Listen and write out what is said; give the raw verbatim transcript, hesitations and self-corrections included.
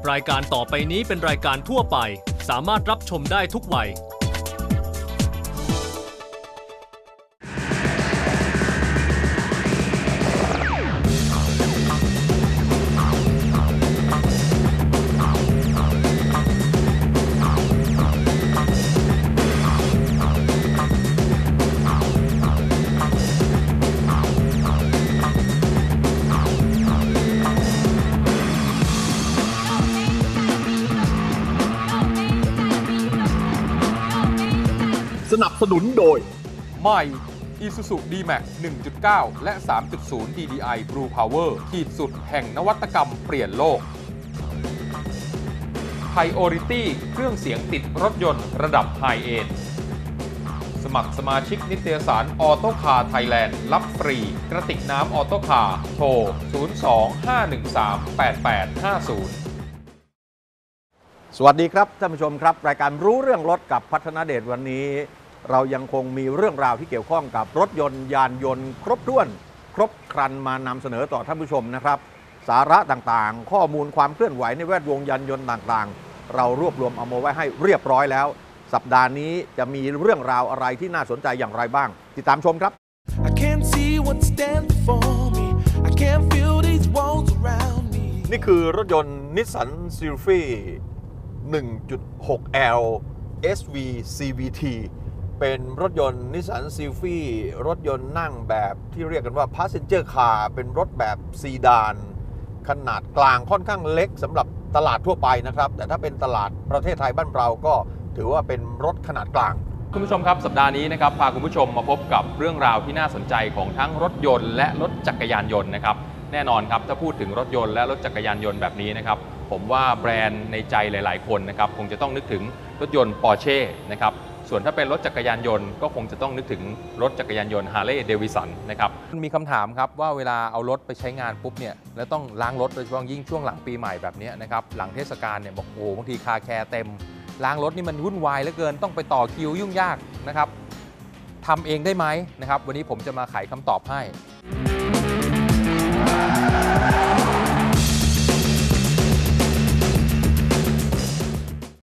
รายการต่อไปนี้เป็นรายการทั่วไปสามารถรับชมได้ทุกวัยสนับสนุนโดยใหม่ Isuzu ดี แม็กซ์ หนึ่งจุดเก้า และ สามจุดศูนย์ ดี ดี ไอ Blue Power ขีดสุดแห่งนวัตกรรมเปลี่ยนโลก Priority เครื่องเสียงติดรถยนต์ระดับไฮเอนด์สมัครสมาชิกนิตยสารออโต้คาร์ไทยแลนด์รับฟรีกระติกน้ำออโต้คาร์โทร ศูนย์ สอง ห้า หนึ่ง สาม แปด แปด ห้า ศูนย์สวัสดีครับท่านผู้ชมครับรายการรู้เรื่องรถกับพัฒนาเดชวันนี้เรายังคงมีเรื่องราวที่เกี่ยวข้องกับรถยนต์ยานยนต์ครบถ้วนครบครันมานำเสนอต่อท่านผู้ชมนะครับสาระต่างๆข้อมูลความเคลื่อนไหวในแวดวงยานยนต์ต่างๆเรารวบรวมเอามาไว้ให้เรียบร้อยแล้วสัปดาห์นี้จะมีเรื่องราวอะไรที่น่าสนใจอย่างไรบ้างติดตามชมครับ I can't see what stands before me. I can't feel these walls around me. นี่คือรถยนต์ Nissan Sylphy หนึ่งจุดหก แอล เอส วี ซี วี ที เป็นรถยนต์ Nissan Sylphy รถยนต์นั่งแบบที่เรียกกันว่า Passenger Car เป็นรถแบบซีดานขนาดกลางค่อนข้างเล็กสำหรับตลาดทั่วไปนะครับแต่ถ้าเป็นตลาดประเทศไทยบ้านเราก็ถือว่าเป็นรถขนาดกลางคุณผู้ชมครับสัปดาห์นี้นะครับพาคุณผู้ชมมาพบกับเรื่องราวที่น่าสนใจของทั้งรถยนต์และรถจักรยานยนต์นะครับแน่นอนครับถ้าพูดถึงรถยนต์และรถจักรยานยนต์แบบนี้นะครับผมว่าแบรนด์ในใจหลายๆคนนะครับคงจะต้องนึกถึงรถยนต์ Porsche นะครับส่วนถ้าเป็นรถจักรยานยนต์ก็คงจะต้องนึกถึงรถจักรยานยนต์ Harley Davidson นะครับมีคำถามครับว่าเวลาเอารถไปใช้งานปุ๊บเนี่ยแล้วต้องล้างรถโดยเฉพาะยิ่งช่วงหลังปีใหม่แบบนี้นะครับหลังเทศกาลเนี่ยบอกโอ้บางทีคาแคร์เต็มล้างรถนี่มันวุ่นวายเหลือเกินต้องไปต่อคิวยุ่งยากนะครับทำเองได้ไหมนะครับวันนี้ผมจะมาไขคำตอบให้